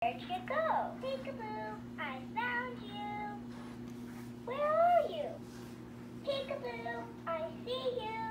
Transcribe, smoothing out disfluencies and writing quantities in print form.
Where'd you go? Peekaboo, I found you. Where are you? Peekaboo, I see you.